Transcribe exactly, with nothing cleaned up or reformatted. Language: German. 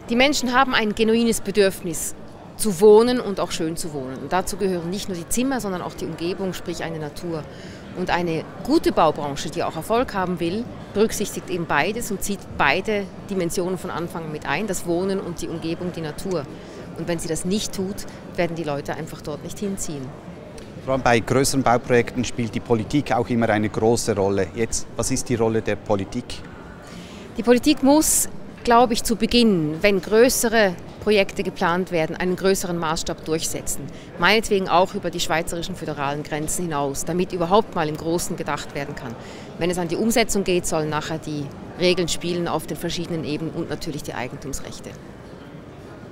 Die Menschen haben ein genuines Bedürfnis zu wohnen und auch schön zu wohnen. Und dazu gehören nicht nur die Zimmer, sondern auch die Umgebung, sprich eine Natur. Und eine gute Baubranche, die auch Erfolg haben will, berücksichtigt eben beides und zieht beide Dimensionen von Anfang an mit ein, das Wohnen und die Umgebung, die Natur. Und wenn sie das nicht tut, werden die Leute einfach dort nicht hinziehen. Vor allem bei größeren Bauprojekten spielt die Politik auch immer eine große Rolle. Jetzt, was ist die Rolle der Politik? Die Politik muss, glaube ich, zu Beginn, wenn größere Projekte geplant werden, einen größeren Maßstab durchsetzen. Meinetwegen auch über die schweizerischen föderalen Grenzen hinaus, damit überhaupt mal im Großen gedacht werden kann. Wenn es an die Umsetzung geht, sollen nachher die Regeln spielen auf den verschiedenen Ebenen und natürlich die Eigentumsrechte.